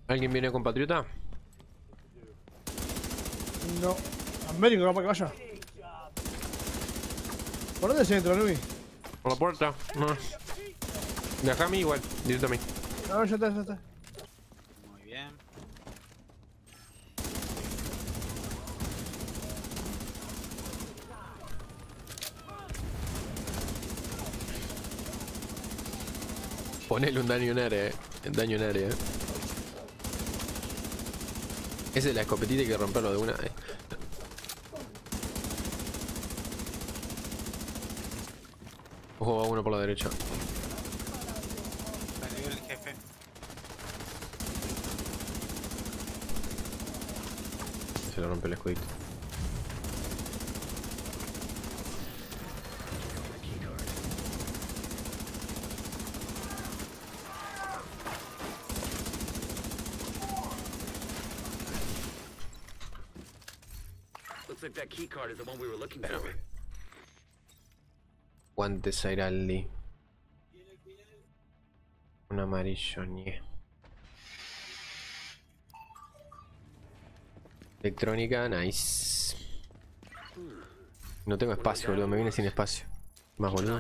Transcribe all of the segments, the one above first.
¿Alguien viene compatriota? No. Américo, capaz que vaya. ¿Por dónde se entra, Luis? Por la puerta. No. Deja a mí igual, directo a mí. No, ya está, ya está. Muy bien. Ponele un daño en área, daño en área. Esa es la escopetita, hay que romperlo de una. Ojo, va uno por la derecha. Salió el jefe. Se le rompe el escudito. Looks like that key card is the one we were looking for. Guantes Airaldi. Un amarillo, nie. Electrónica, nice. No tengo espacio, boludo, me viene sin espacio. Más boludo.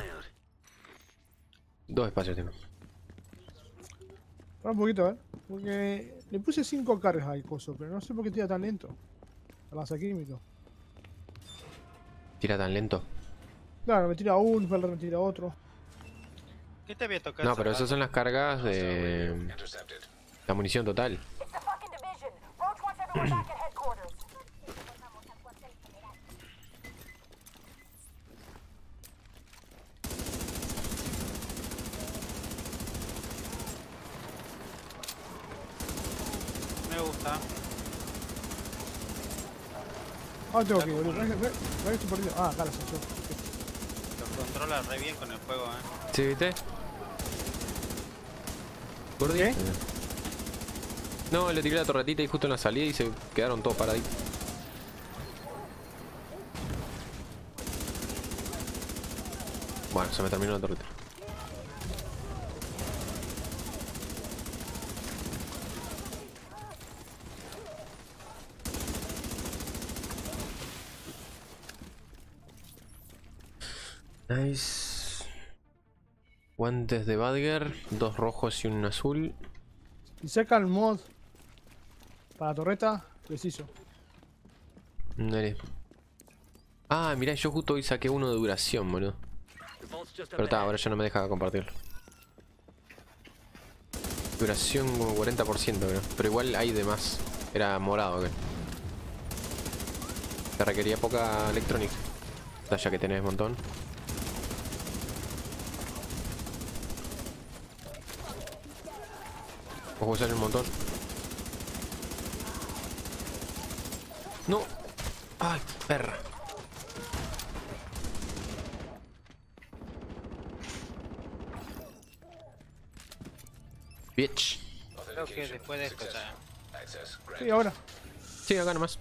Dos espacios tengo. Para un poquito, porque le puse 5 cargas al coso, pero no sé por qué tira tan lento. El lanzaquímico. Tira tan lento. Claro, me tira uno, pero me tira otro. ¿Qué te había tocado? No, pero esas son las cargas de la munición total. It's the fucking division. Roach wants everyone back at headquarters. Me gusta. Ah, tengo que ir, boludo. Estoy perdido. Ah, acá la ascensor. Lo controla re bien con el juego, ¿Sí, viste? ¿Gordi? ¿Qué? No, le tiré la torretita y justo en la salida y se quedaron todos paraditos. Bueno, se me terminó la torreta. Nice. Guantes de Badger, 2 rojos y un azul. Si saca el mod para la torreta, preciso. Dale. Ah, mirá, yo justo hoy saqué uno de duración, boludo. The vault's just up Pero está, ahead. ahora ya no me deja compartirlo. Duración como 40%, creo. Pero igual hay de más. Era morado, creo. Te requería poca electrónica. Ya que tenés un montón. Ojo, usar un montón. No. Ay, perra. Bitch. Creo que después de esto ya. Sí, ahora. Sí, acá nomás.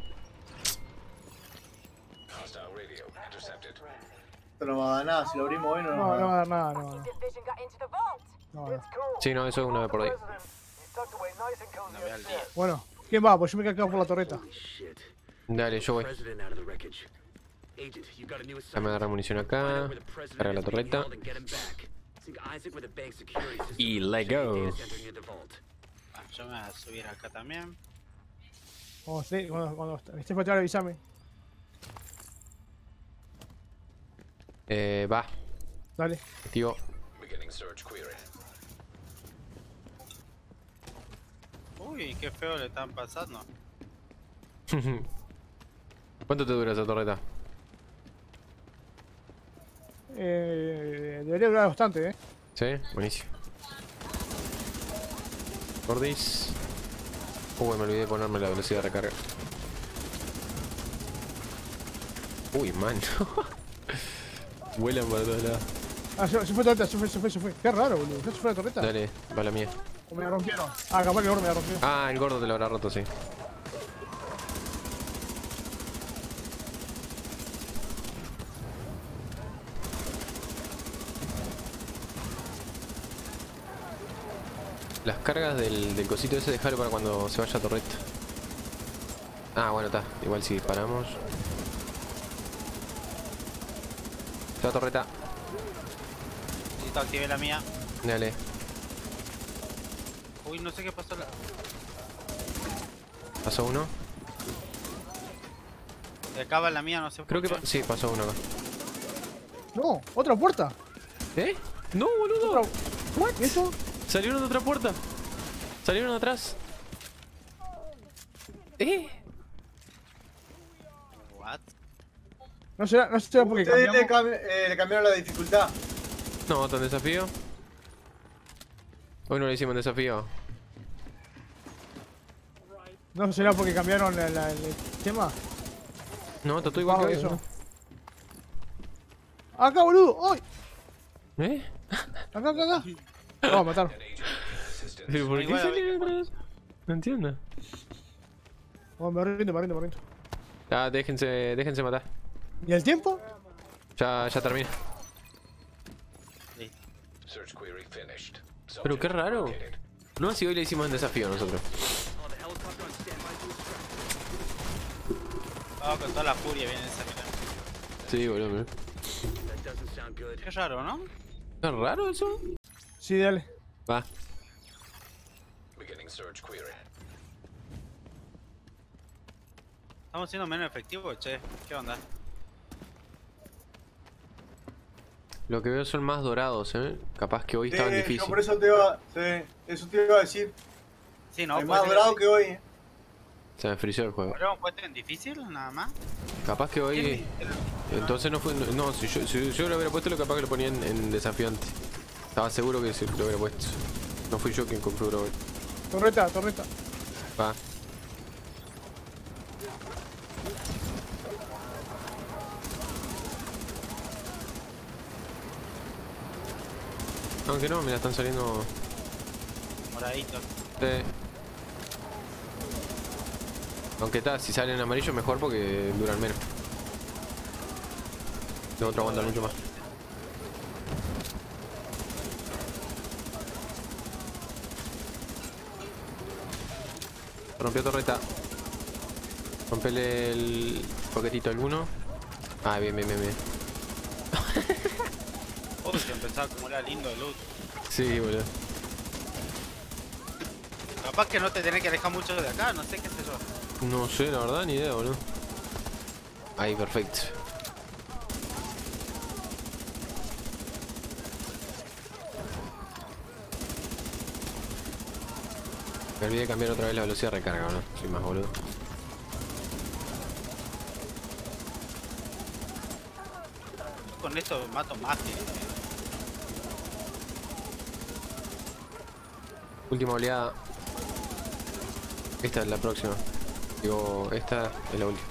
Esto no va a dar nada, si lo abrimos hoy no nos No, va a no va a dar. dar nada, no va a dar. Division got into the vault. No va a dar. Sí, no, eso es una vez por ahí. No veo al día. Bueno, ¿quién va? Pues yo me quedo acá por la torreta. Shit. Dale, yo voy. President out of the wreckage. Agent, you got a new Déjame assignment. agarrar munición Find acá. out where the president Carga la is being torreta. held and get him back. Sync Isaac with the bank security system. Y let Check the go. data center near the vault. Ah, yo me voy a subir acá también. Cuando estés para atrás, avísame. Va. Dale. Activo. Uy, qué feo le están pasando. ¿Cuánto te dura esa torreta? Debería durar bastante, Sí, buenísimo. Gordis. Uy, me olvidé de ponerme la velocidad de recarga. Uy, man. Vuelan por todos lados. Ah, se fue torreta, se fue. Qué raro, boludo. ¿Ya se fue la torreta? Dale, va la mía. ¿O me la rompieron? Ah, capaz que ahora me la rompió. Ah, el gordo te lo habrá roto, sí. Las cargas del cosito ese dejarlo para cuando se vaya a torreta. Ah, bueno, está. Igual si disparamos. Se va a torreta. Necesito activar la mía. Dale. Uy, no sé qué pasó. Pasó uno. Se acaba la mía, no sé. Creo que por qué. sí, pasó uno acá. No, otra puerta. ¿Eh? No, boludo. ¿What? ¿Eso? Salieron de otra puerta. Salieron atrás. What? No será porque Ustedes cambiamos. le cambiaron la dificultad. No, otro desafío. Hoy no le hicimos desafío. No será porque cambiaron el tema. No, está todo igual que hoy, eso. ¿no? Acá, boludo. ¡Ay! ¿Eh? Acá. No, mataron. ¿Pero por qué Igual, salieron atrás? No entiendo. Oh, me rindo. Ah, déjense matar. ¿Y el tiempo? Ya termina. Listo. Search query finished. Pero qué raro. No, si hoy le hicimos el desafío nosotros. Oh, the helicopter on standby to extract. Vamos con toda la furia viene esa mira. Sí, boludo. That doesn't sound good. Qué raro, ¿no? ¿Es raro eso? Sí, dale. Va. Beginning search query. Estamos siendo menos efectivos, che. ¿Qué onda? Lo que veo son más dorados, Capaz que hoy estaban Yo difíciles. por eso te iba, eso te iba a decir. Sí, no, Hay más dorado que hoy. Se me frició el juego. ¿Lo hemos puesto en difícil nada más? Capaz que hoy... Entonces no fue... No, si yo lo hubiera puesto, lo capaz que lo ponía en desafiante. Estaba seguro que sí lo hubiera puesto. No fui yo quien configuró hoy. Torreta. Va. Aunque no, mira, están saliendo... Moradito. Aunque está, si salen en amarillo mejor porque duran menos. De otro aguantan mucho más. Rompió torreta. Rompele el poquetito alguno. Ah, bien. Uy, se empezó a acumular lindo loot. Sí, boludo. Capaz que no te tenés que alejar mucho de acá, no sé qué sé yo. No sé, la verdad, ni idea, boludo. Ahí, perfecto. Me olvidé de cambiar otra vez la velocidad de recarga, ¿no? Soy más boludo. Con esto mato más que... Última oleada. Esta es la próxima. Digo, esta es la última.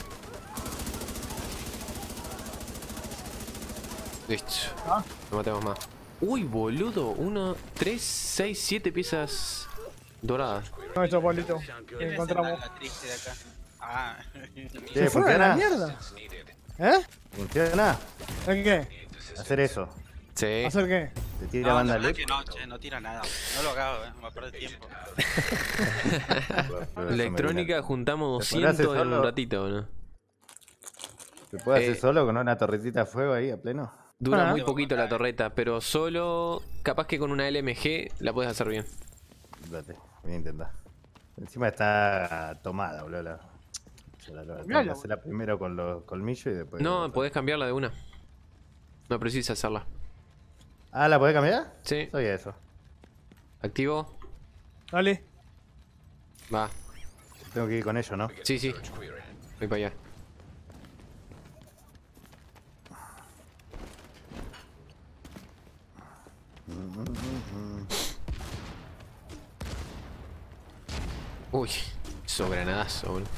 Listo. No matemos más. Uy, boludo. 1, 3, 6, 7 piezas doradas. No, esto, Pablito. Sound good. Que encontramos. La triste de acá. Ah. ¿Se fueron a la mierda? ¿Eh? ¿Funciona? ¿El qué? Hacer eso. Sí. ¿Hacer qué? Te tira No, banda la verdad LED. que no, che, no tira nada. No lo hago, va a perder tiempo. Electrónica juntamos ¿Te podrás 200 hacer en un solo? ratito, ¿no? ¿Se puede hacer Eh, solo con una torretita de fuego ahí a pleno? Dura Ah. muy poquito la torreta, pero solo capaz que con una LMG la puedes hacer bien. Date, voy a intentar. Encima está tomada, boludo. Tengo que hacerla primero con los colmillos y después. No, podés cambiarla de una. No precisa hacerla. Ah, ¿la podés cambiar? Sí. Soy eso. Activo. Dale. Va. Tengo que ir con ello, ¿no? Sí, sí. Voy para allá. Uy, sobranadazo, boludo.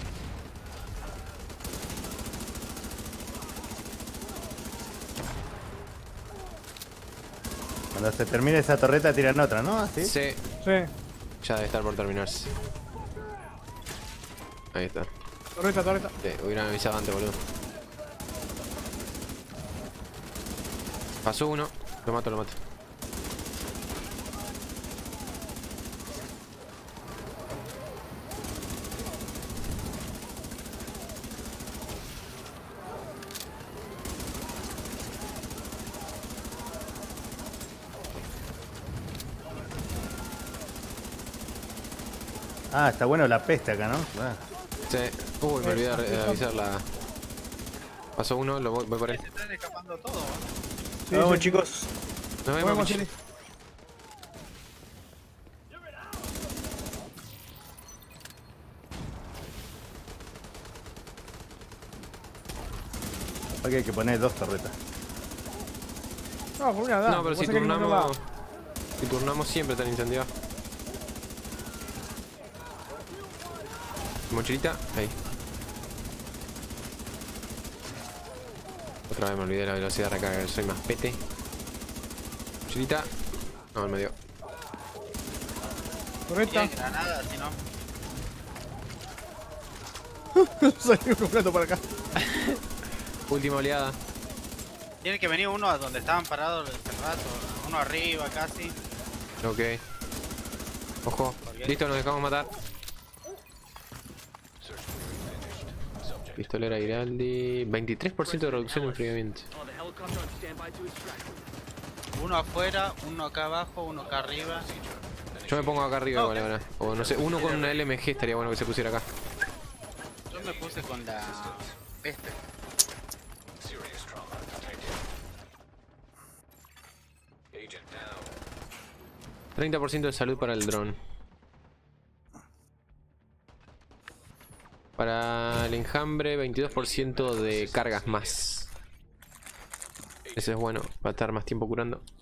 Cuando se termine esa torreta tiran otra, ¿no? ¿Así? Sí, Sí. ya debe estar por terminarse. Ahí está. Torreta. Hubieran avisado antes, boludo. Pasó uno. Lo mato. Ah, está bueno la peste acá, ¿no? Ah. Sí. Uy, me olvidé de avisar la... Pasó uno, lo voy por él. Se están escapando todos. Sí, Vamos, sí. chicos. Nos vemos, Podemos Michi. ir. Aquí hay que poner 2 torretas. No, con una da. No, pero Lo que si pasa es que ninguno va. turnamos... Si turnamos siempre están incendiados. Mochilita, ahí. Otra vez me olvidé la velocidad de recarga, soy más pete. Mochilita. No, al medio. Correcta. Tienen granadas, si no. Salió completo para acá. Última oleada. Tiene que venir uno a donde estaban parados hace rato. Uno arriba casi. Ok. Ojo. Listo, nos dejamos matar. Pistolera Giraldi. 23% de reducción en enfriamiento. Oh, the helicopter on standby to extract. Uno afuera, uno acá abajo, uno acá arriba. Yo me pongo acá arriba igual ahora. O no sé, uno con una LMG estaría bueno que se pusiera acá. Yo me puse con la peste. 30% de salud para el dron. Para el enjambre, 22% de cargas más. Ese es bueno, para estar más tiempo curando.